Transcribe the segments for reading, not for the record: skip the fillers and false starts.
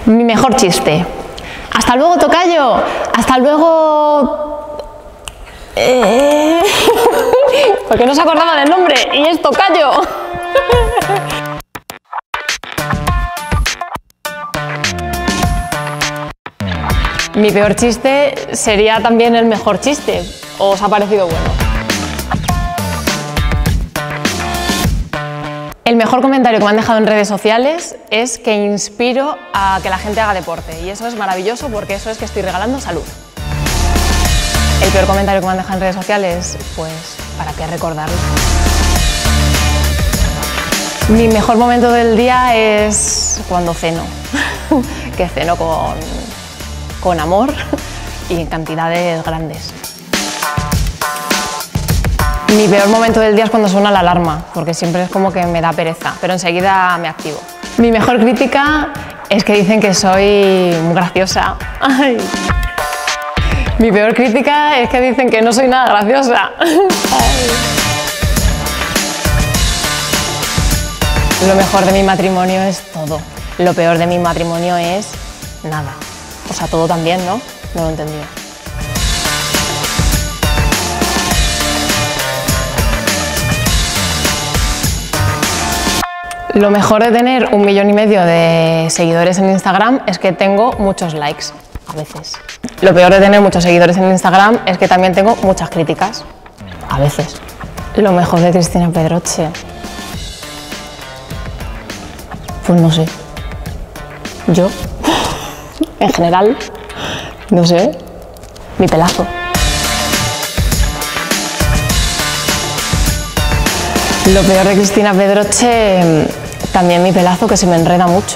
Mi mejor chiste. Hasta luego, tocayo. Hasta luego. Porque no se acordaba del nombre y es tocayo. Mi peor chiste sería también el mejor chiste. ¿Os ha parecido bueno? El mejor comentario que me han dejado en redes sociales es que inspiro a que la gente haga deporte, y eso es maravilloso porque eso es que estoy regalando salud. El peor comentario que me han dejado en redes sociales, pues, ¿para qué recordarlo? Mi mejor momento del día es cuando ceno, que ceno con amor y en cantidades grandes. Mi peor momento del día es cuando suena la alarma, porque siempre es como que me da pereza, pero enseguida me activo. Mi mejor crítica es que dicen que soy muy graciosa. Ay. Mi peor crítica es que dicen que no soy nada graciosa. Ay. Lo mejor de mi matrimonio es todo. Lo peor de mi matrimonio es nada. O sea, todo también, ¿no? No lo he entendido. Lo mejor de tener 1,5 millones de seguidores en Instagram es que tengo muchos likes, a veces. Lo peor de tener muchos seguidores en Instagram es que también tengo muchas críticas, a veces. Lo mejor de Cristina Pedroche, pues no sé. Yo, en general, no sé, mi pelazo. Lo peor de Cristina Pedroche, también mi pelazo, que se me enreda mucho.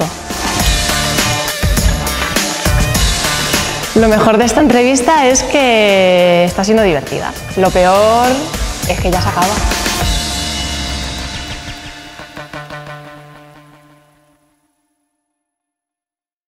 Lo mejor de esta entrevista es que está siendo divertida. Lo peor es que ya se acaba.